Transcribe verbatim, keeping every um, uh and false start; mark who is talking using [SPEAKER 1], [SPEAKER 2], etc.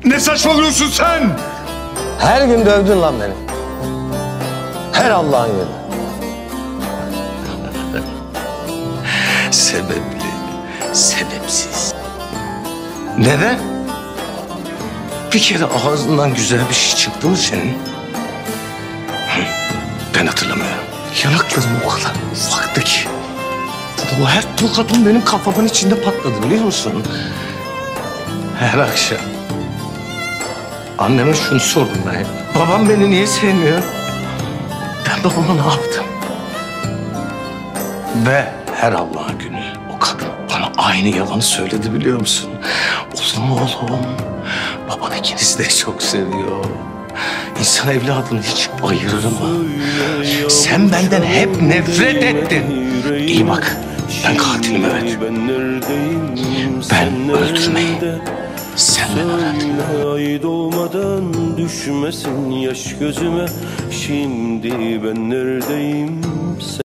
[SPEAKER 1] Ne saçmalıyorsun sen?
[SPEAKER 2] Her gün dövdün lan beni. Her Allah'ın günü.
[SPEAKER 3] Sebepli, sebepsiz. Neden? Bir kere ağzından güzel bir şey çıktı mı senin? Hı, ben hatırlamıyorum. Yanaklarım o kadar ufaktı ki. O her tokatın benim kafamın içinde patladı biliyor musun? Her akşam. Anneme şunu sordum ben. Babam beni niye sevmiyor? Ben babama ne yaptım? Ve her Allah'ın günü o kadın bana aynı yalanı söyledi biliyor musun? Oğlum oğlum, baban ikinizi de çok seviyor. İnsan evladını hiç ayırır mı? Sen benden hep nefret ettin. İyi bak, ben katilim evet. Ben öldürmeyi senden öğrendim.
[SPEAKER 4] Ay doğmadan düşmesin yaş gözüme. Şimdi ben neredeyim?